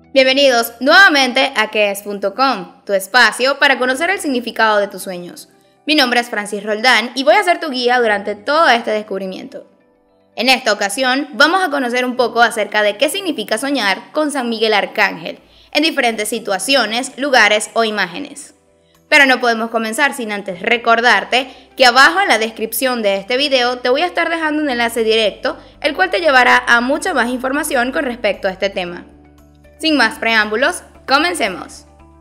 Bienvenidos nuevamente a quees.com, tu espacio para conocer el significado de tus sueños. Mi nombre es Francis Roldán y voy a ser tu guía durante todo este descubrimiento. En esta ocasión vamos a conocer un poco acerca de qué significa soñar con San Miguel Arcángel en diferentes situaciones, lugares o imágenes. Pero no podemos comenzar sin antes recordarte que abajo en la descripción de este video te voy a estar dejando un enlace directo, el cual te llevará a mucha más información con respecto a este tema. Sin más preámbulos, comencemos.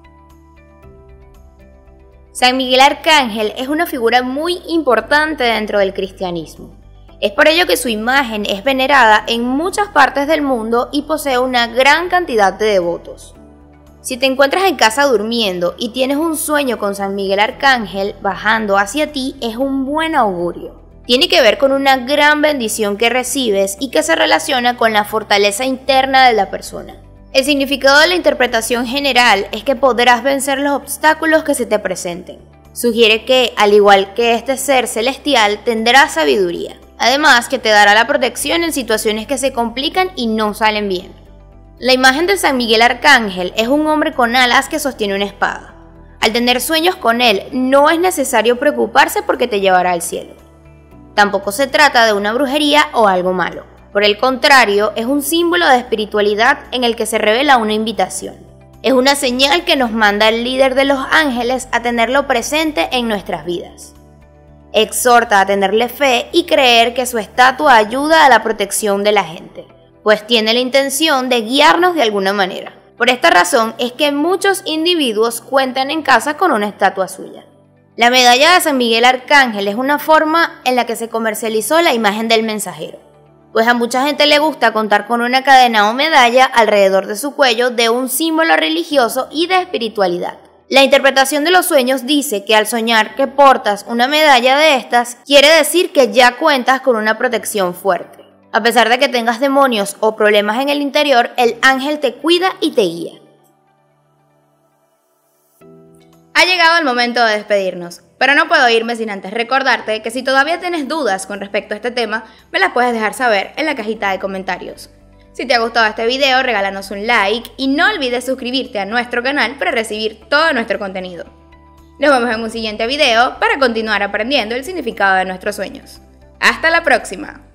San Miguel Arcángel es una figura muy importante dentro del cristianismo. Es por ello que su imagen es venerada en muchas partes del mundo y posee una gran cantidad de devotos. Si te encuentras en casa durmiendo y tienes un sueño con San Miguel Arcángel bajando hacia ti, es un buen augurio. Tiene que ver con una gran bendición que recibes y que se relaciona con la fortaleza interna de la persona. El significado de la interpretación general es que podrás vencer los obstáculos que se te presenten. Sugiere que, al igual que este ser celestial, tendrás sabiduría. Además, que te dará la protección en situaciones que se complican y no salen bien. La imagen de San Miguel Arcángel es un hombre con alas que sostiene una espada. Al tener sueños con él, no es necesario preocuparse porque te llevará al cielo. Tampoco se trata de una brujería o algo malo. Por el contrario, es un símbolo de espiritualidad en el que se revela una invitación. Es una señal que nos manda el líder de los ángeles a tenerlo presente en nuestras vidas. Exhorta a tenerle fe y creer que su estatua ayuda a la protección de la gente, pues tiene la intención de guiarnos de alguna manera. Por esta razón es que muchos individuos cuentan en casa con una estatua suya. La medalla de San Miguel Arcángel es una forma en la que se comercializó la imagen del mensajero, pues a mucha gente le gusta contar con una cadena o medalla alrededor de su cuello de un símbolo religioso y de espiritualidad. La interpretación de los sueños dice que al soñar que portas una medalla de estas, quiere decir que ya cuentas con una protección fuerte. A pesar de que tengas demonios o problemas en el interior, el ángel te cuida y te guía. Ha llegado el momento de despedirnos, pero no puedo irme sin antes recordarte que si todavía tienes dudas con respecto a este tema, me las puedes dejar saber en la cajita de comentarios. Si te ha gustado este video, regálanos un like y no olvides suscribirte a nuestro canal para recibir todo nuestro contenido. Nos vemos en un siguiente video para continuar aprendiendo el significado de nuestros sueños. ¡Hasta la próxima!